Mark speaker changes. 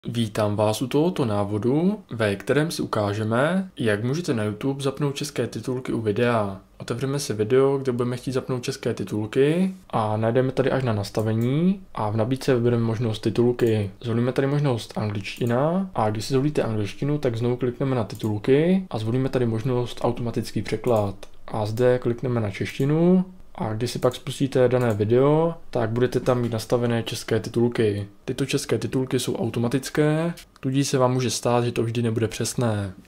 Speaker 1: Vítám vás u tohoto návodu, ve kterém si ukážeme, jak můžete na YouTube zapnout české titulky u videa. Otevřeme si video, kde budeme chtít zapnout české titulky a najdeme tady až na nastavení a v nabídce vybereme možnost titulky. Zvolíme tady možnost angličtina a když si zvolíte angličtinu, tak znovu klikneme na titulky a zvolíme tady možnost automatický překlad. A zde klikneme na češtinu. A když si pak spustíte dané video, tak budete tam mít nastavené české titulky. Tyto české titulky jsou automatické, tudíž se vám může stát, že to vždy nebude přesné.